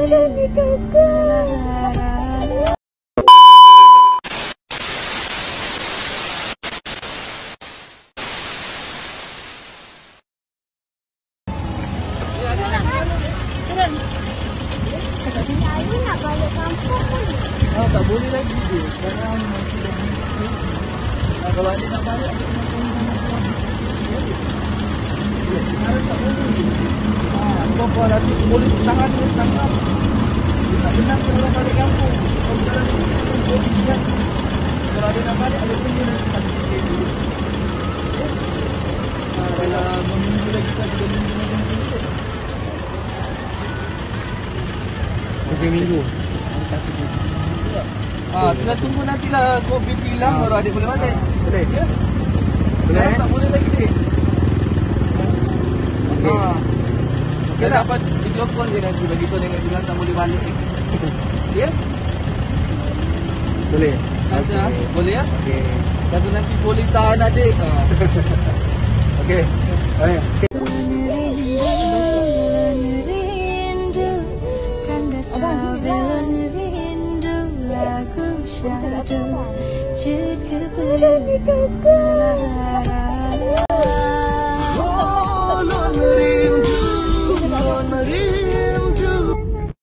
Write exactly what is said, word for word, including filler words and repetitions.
Ayah nak balik kampung pun. Ah, tak boleh lagi dia. Sekarang masih dah ni. Ah, kalau adik nak balik, adik nak balik. Sekarang tak boleh. Ah, kau apa nanti boleh tahan dia tangkap. Dia tak benang kalau nak balik kampung. Kalau sekarang ni boleh kan. Kalau adik nak balik, adik punya nanti tak boleh dulu. Ah, dalam meminggu lagi kan, tiga minggu lagi. Tiga minggu. Ah, kita tunggu nantilah COVID hilang baru adik boleh balik. Boleh? Ya? Boleh? Tak boleh lagi dik. Okey. Ah. Kita dapat video call je nanti bagi tahu dengan bilang tak boleh balik. Ya? Boleh. Ada. Boleh ya? Okey. Satu nanti polis tahan adik. Okey. Baik. Syadu, cik kebenaran.